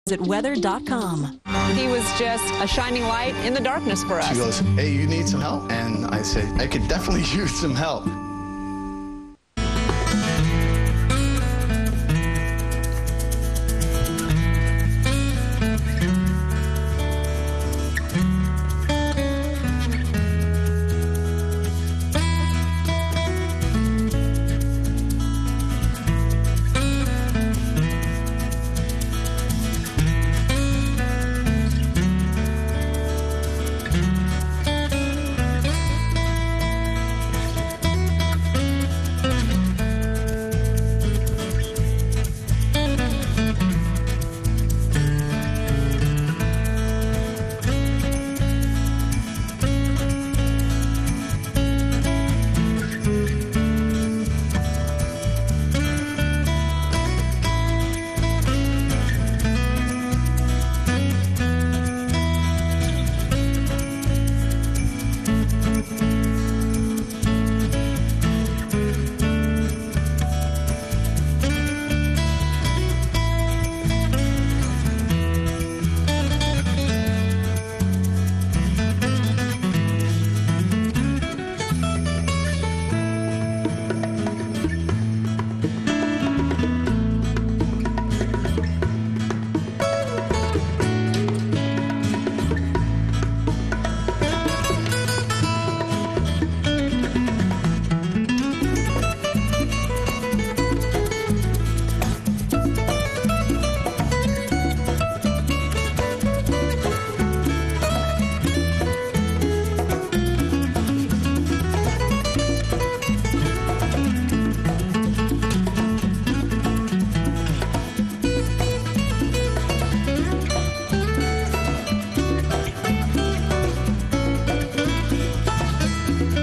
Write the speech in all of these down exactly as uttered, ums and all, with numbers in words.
at weather dot com. He was just a shining light in the darkness for us. She goes, hey, you need some help? And I said, I could definitely use some help.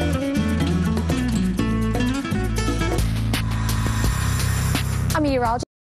I'm a urologist.